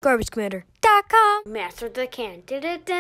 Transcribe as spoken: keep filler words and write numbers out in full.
garbage commander dot com. Master of the can. Da-da-da.